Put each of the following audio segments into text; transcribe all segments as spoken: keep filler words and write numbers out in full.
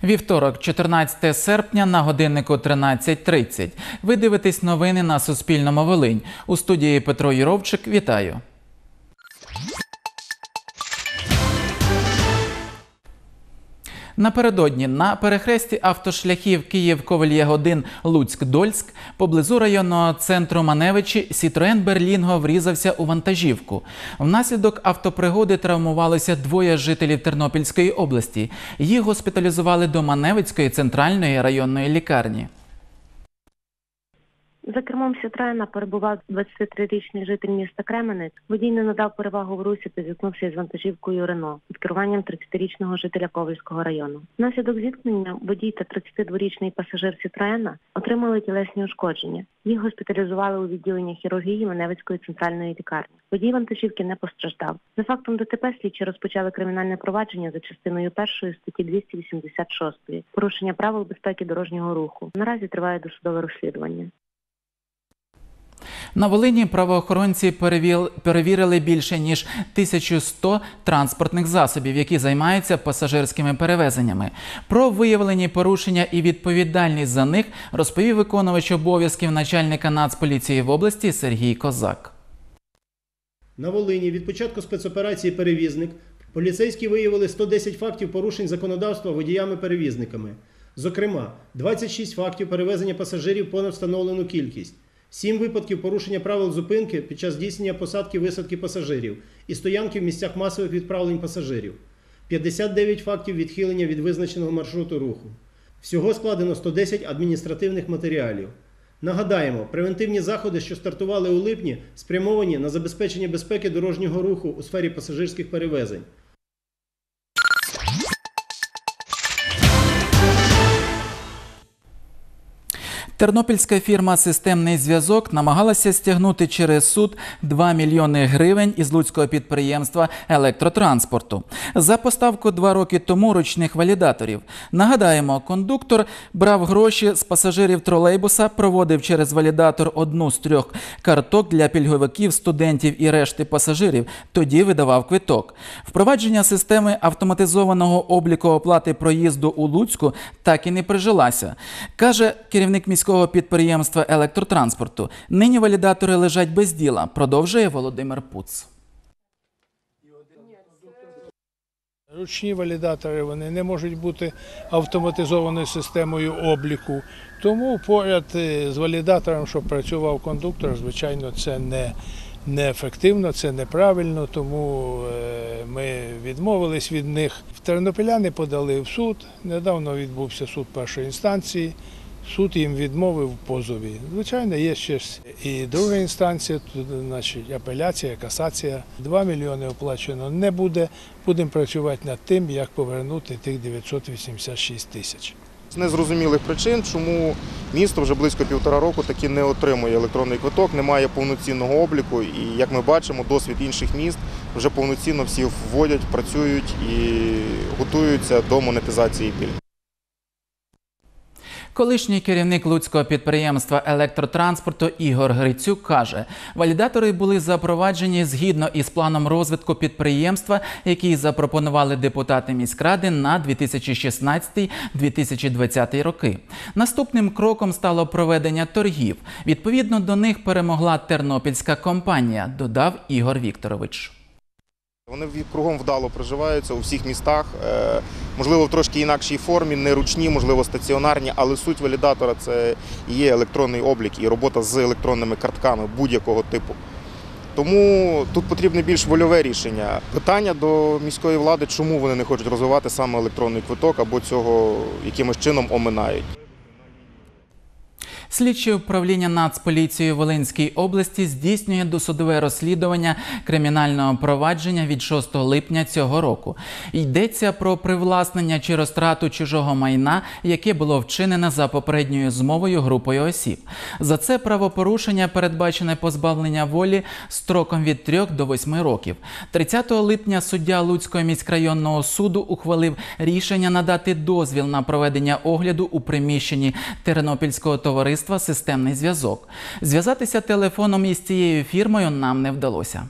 Вівторок, чотирнадцяте серпня, на годиннику тринадцять тридцять. Ви дивитесь новини на Суспільному Волинь. У студії Петро Юровчик. Вітаю. Напередодні на перехресті автошляхів Київ-Ковель-Ягодин, Луцьк-Дольськ, поблизу районного центру Маневичі, Сітроен Берлінго врізався у вантажівку. Внаслідок автопригоди травмувалося двоє жителів Тернопільської області. Їх госпіталізували до Маневицької центральної районної лікарні. За кермом Сітроена перебував двадцятитрирічний житель міста Кременець. Водій не надав перевагу в русі та зіткнувся із вантажівкою Рено під керуванням тридцятирічного жителя Ковельського району. Внаслідок зіткнення водій та тридцятидворічний пасажир Сітроена отримали тілесні ушкодження. Їх госпіталізували у відділення хірургії Маневицької центральної лікарні. Водій вантажівки не постраждав. За фактом ДТП слідчі розпочали кримінальне провадження за частиною першої статті двісті вісімдесят шість «Порушення правил безпеки дорожнього руху». Наразі триває досудове розслідування. На Волині правоохоронці перевірили більше ніж тисячу сто транспортних засобів, які займаються пасажирськими перевезеннями. Про виявлені порушення і відповідальність за них розповів виконувач обов'язків начальника Нацполіції в області Сергій Козак. На Волині від початку спецоперації «Перевізник» поліцейські виявили сто десять фактів порушень законодавства водіями-перевізниками. Зокрема, двадцять шість фактів перевезення пасажирів понад встановлену кількість, сім випадків порушення правил зупинки під час здійснення посадки-висадки пасажирів і стоянки в місцях масових відправлень пасажирів, п'ятдесят дев'ять фактів відхилення від визначеного маршруту руху. Всього складено сто десять адміністративних матеріалів. Нагадаємо, превентивні заходи, що стартували у липні, спрямовані на забезпечення безпеки дорожнього руху у сфері пасажирських перевезень. Тернопільська фірма «Системний зв'язок» намагалася стягнути через суд два мільйони гривень із луцького підприємства електротранспорту за поставку два роки тому ручних валідаторів. Нагадаємо, кондуктор брав гроші з пасажирів тролейбуса, проводив через валідатор одну з трьох карток для пільговиків, студентів і решти пасажирів, тоді видавав квиток. Впровадження системи автоматизованого обліку оплати проїзду у Луцьку так і не прижилася, каже керівник міського підприємства електротранспорту. Нині валідатори лежать без діла, продовжує Володимир Пуц. Ручні валідатори, вони не можуть бути автоматизованою системою обліку. Тому поряд з валідатором, щоб працював кондуктор, звичайно, це не неефективно, це неправильно, тому ми відмовились від них. Тернопіляни подали в суд, недавно відбувся суд першої інстанції. Суд їм відмовив в позові. Звичайно, є ще і друга інстанція, тут, значить, апеляція, касація. Два мільйони оплачено не буде. Будемо працювати над тим, як повернути тих дев'ятсот вісімдесят шість тисяч. З незрозумілих причин, чому місто вже близько півтора року таки не отримує електронний квиток, немає повноцінного обліку. І, як ми бачимо, досвід інших міст вже повноцінно всі вводять, працюють і готуються до монетизації пільг. Колишній керівник луцького підприємства електротранспорту Ігор Грицюк каже, валідатори були запроваджені згідно із планом розвитку підприємства, який запропонували депутати міськради на дві тисячі шістнадцятий - дві тисячі двадцятий роки. Наступним кроком стало проведення торгів. Відповідно до них перемогла тернопільська компанія, додав Ігор Вікторович. Вони кругом вдало проживаються у всіх містах, можливо, в трошки інакшій формі, не ручні, можливо, стаціонарні, але суть валідатора – це і є електронний облік і робота з електронними картками будь-якого типу. Тому тут потрібне більш вольове рішення. Питання до міської влади, чому вони не хочуть розвивати саме електронний квиток або цього якимось чином оминають. Слідче управління Нацполіції Волинській області здійснює досудове розслідування кримінального провадження від шостого липня цього року. Йдеться про привласнення чи розтрату чужого майна, яке було вчинено за попередньою змовою групою осіб. За це правопорушення передбачене позбавлення волі строком від трьох до восьми років. тридцятого липня суддя Луцького міськрайонного суду ухвалив рішення надати дозвіл на проведення огляду у приміщенні Тернопільського товариства «Системний зв'язок». Зв'язатися телефоном із цією фірмою нам не вдалося.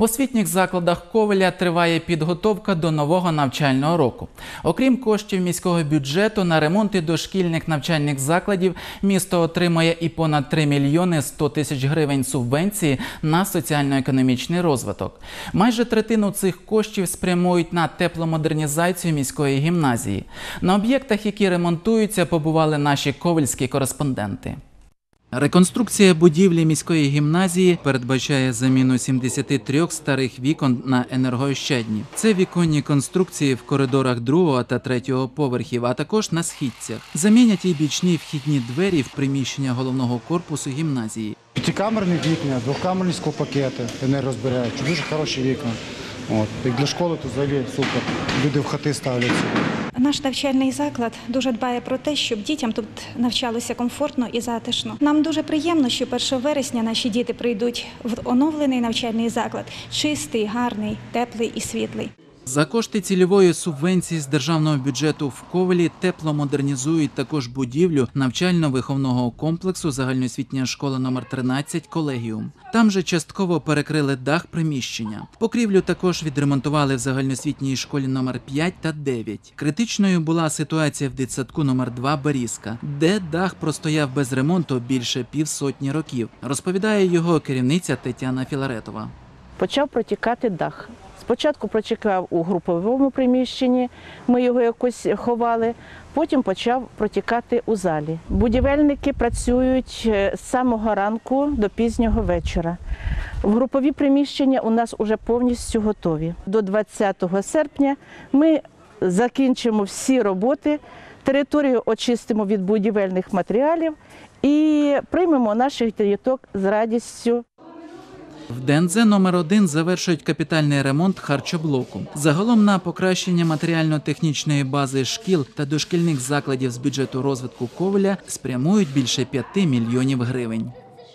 В освітніх закладах Ковеля триває підготовка до нового навчального року. Окрім коштів міського бюджету, на ремонти дошкільних навчальних закладів місто отримує і понад три мільйони сто тисяч гривень субвенції на соціально-економічний розвиток. Майже третину цих коштів спрямують на тепломодернізацію міської гімназії. На об'єктах, які ремонтуються, побували наші ковельські кореспонденти. Реконструкція будівлі міської гімназії передбачає заміну сімдесяти трьох старих вікон на енергоощадні. Це віконні конструкції в коридорах другого та третього поверхів, а також на східцях. Замінять і бічні вхідні двері в приміщення головного корпусу гімназії. П'ятикамерні вікна, двокамерні склопакети, енергозберігаючі, дуже хороші вікна. От. Як для школи, то взагалі супер. Люди в хати ставляться. Наш навчальний заклад дуже дбає про те, щоб дітям тут навчалося комфортно і затишно. Нам дуже приємно, що першого вересня наші діти прийдуть в оновлений навчальний заклад. Чистий, гарний, теплий і світлий. За кошти цільової субвенції з державного бюджету в Ковелі тепломодернізують також будівлю навчально-виховного комплексу загальноосвітня школа номер тринадцять «Колегіум». Там же частково перекрили дах приміщення. Покрівлю також відремонтували в загальноосвітній школі номер п'ять та дев'ять. Критичною була ситуація в дитсадку номер два «Берізка», де дах простояв без ремонту більше півсотні років, розповідає його керівниця Тетяна Філаретова. Почав протікати дах. Спочатку протікав у груповому приміщенні, ми його якось ховали, потім почав протікати у залі. Будівельники працюють з самого ранку до пізнього вечора. В групові приміщення у нас вже повністю готові. До двадцятого серпня ми закінчимо всі роботи, територію очистимо від будівельних матеріалів і приймемо наших діток з радістю. В ДНЗ номер один завершують капітальний ремонт харчоблоку. Загалом на покращення матеріально-технічної бази шкіл та дошкільних закладів з бюджету розвитку Ковеля спрямують більше п'яти мільйонів гривень.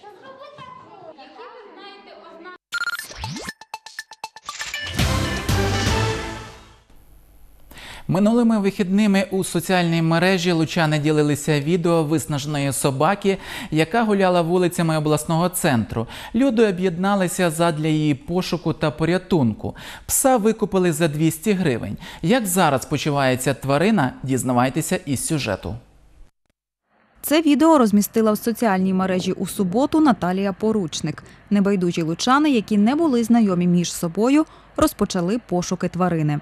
Минулими вихідними у соціальній мережі лучани ділилися відео виснаженої собаки, яка гуляла вулицями обласного центру. Люди об'єдналися задля її пошуку та порятунку. Пса викупили за двісті гривень. Як зараз почувається тварина, дізнавайтеся із сюжету. Це відео розмістила в соціальній мережі у суботу Наталія Поручник. Небайдужі лучани, які не були знайомі між собою, розпочали пошуки тварини.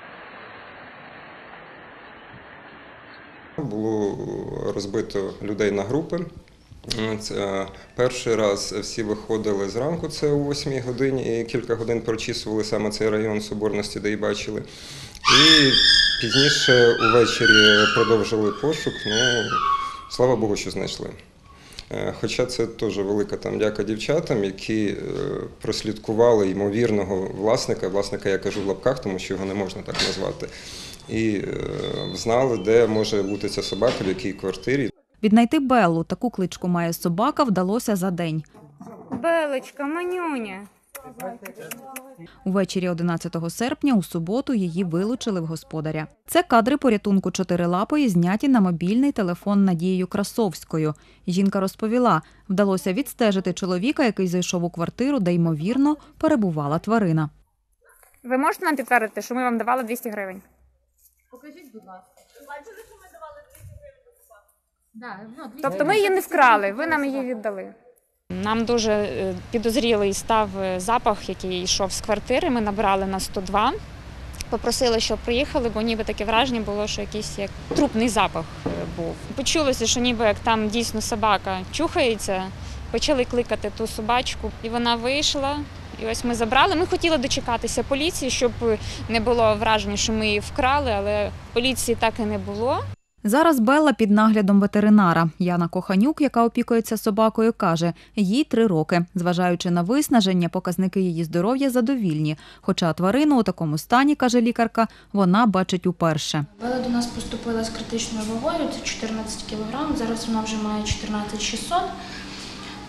Було розбито людей на групи. Це перший раз всі виходили зранку, це о восьмій годині, і кілька годин прочісували саме цей район Соборності, де і бачили. І пізніше увечері продовжили пошук, ну, слава Богу, що знайшли. Хоча це теж велика там дяка дівчатам, які прослідкували ймовірного власника, власника я кажу в лапках, тому що його не можна так назвати, і знали, де може бути ця собака, в якій квартирі. Віднайти Беллу, таку кличку має собака, вдалося за день. Белочка, манюня. Увечері одинадцятого серпня у суботу її вилучили в господаря. Це кадри порятунку чотирилапої, зняті на мобільний телефон Надією Красовською. Жінка розповіла, вдалося відстежити чоловіка, який зайшов у квартиру, де, ймовірно, перебувала тварина. Ви можете нам підтвердити, що ми вам давали двісті гривень? Покажіть, будь ласка. Ви бачили, що ми давали двісті гривень за собаку? Да, ну, двісті Тобто ми її не вкрали, ви нам її віддали? Нам дуже підозрілий став запах, який йшов з квартири. Ми набрали на сто два, попросили, щоб приїхали, бо ніби таке враження було, що якийсь як трупний запах був. Почулося, що ніби як там дійсно собака чухається, почали кликати ту собачку, і вона вийшла. І ось ми забрали. Ми хотіли дочекатися поліції, щоб не було враження, що ми її вкрали, але поліції так і не було. Зараз Белла під наглядом ветеринара. Яна Коханюк, яка опікується собакою, каже, їй три роки. Зважаючи на виснаження, показники її здоров'я задовільні. Хоча тварину у такому стані, каже лікарка, вона бачить уперше. Белла до нас поступила з критичною вагою, це чотирнадцять кілограм, зараз вона вже має чотирнадцять шістсот.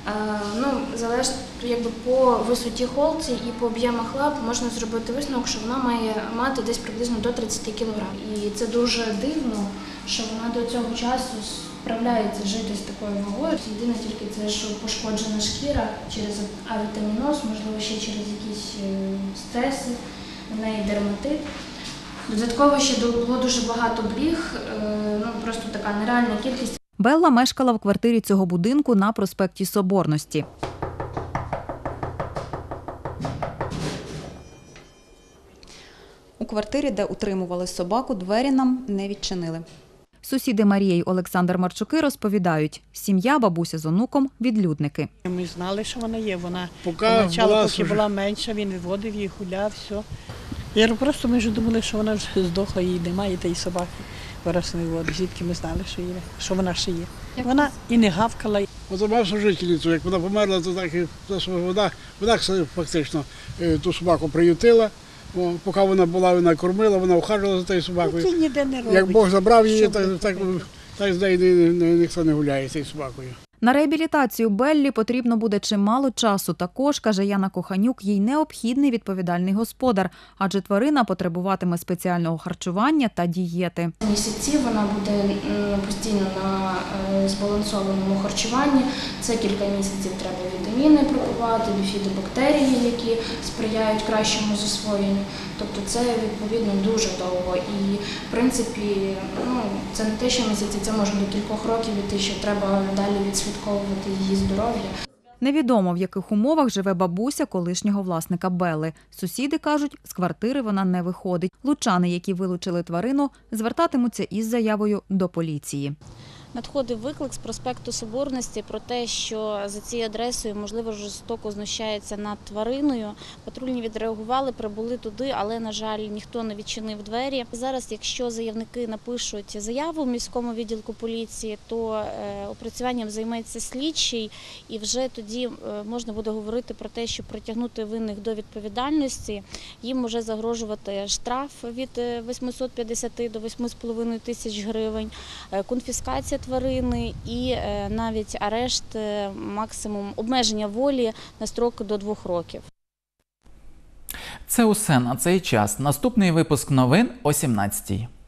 Ну, залежно якби по висоті холці і по об'ємах лап можна зробити висновок, що вона має мати десь приблизно до тридцять кілограмів. І це дуже дивно, що вона до цього часу справляється жити з такою вагою. Єдине тільки це, що пошкоджена шкіра через авітаміноз, можливо, ще через якісь стреси, в неї дерматит. Додатково ще було дуже багато бліг, ну просто така нереальна кількість. Белла мешкала в квартирі цього будинку на проспекті Соборності. У квартирі, де утримували собаку, двері нам не відчинили. Сусіди Марія й Олександр Марчуки розповідають, сім'я, бабуся з онуком – відлюдники. Ми знали, що вона є. Вона Поки поначалу, була поки служи- була менша, він відводив її, гуляв, все. Я говорю, просто ми вже думали, що вона вже здохла, її немає, та й собаки виросли. От, звідки ми знали, що, є, що вона ще є. Вона і не гавкала. От мав служительницю, як вона померла, то так і вона, вона фактично ту собаку приютила. О, поки вона була, вона кормила, вона ухажувала за тією собакою. Це ніде не робить. Як Бог забрав її, Що так, буде так, робити? так з нею ні- ні- ніхто не гуляє з цією собакою. На реабілітацію Беллі потрібно буде чимало часу. Також, каже Яна Коханюк, їй необхідний відповідальний господар, адже тварина потребуватиме спеціального харчування та дієти. Місяці вона буде м, постійно на е, збалансованому харчуванні. Це кілька місяців треба вітаміни пропивати, біфідобактерії, які сприяють кращому засвоєнню. Тобто це відповідно дуже довго. І в принципі, ну це не те, що місяці, це може до кількох років іти, що треба далі відслідковувати її здоров'я. Невідомо, в яких умовах живе бабуся колишнього власника Белли. Сусіди кажуть, з квартири вона не виходить. Лучани, які вилучили тварину, звертатимуться із заявою до поліції. Надходив виклик з проспекту Соборності про те, що за цією адресою, можливо, жорстоко знущаються над твариною. Патрульні відреагували, прибули туди, але, на жаль, ніхто не відчинив двері. Зараз, якщо заявники напишуть заяву в міському відділку поліції, то опрацюванням займеться слідчий, і вже тоді можна буде говорити про те, що притягнути винних до відповідальності. Їм може загрожувати штраф від вісімсот п'ятдесят до восьми з половиною тисяч гривень, конфіскація тварини і навіть арешт, максимум обмеження волі на строк до двох років. Це усе на цей час. Наступний випуск новин о сімнадцятій.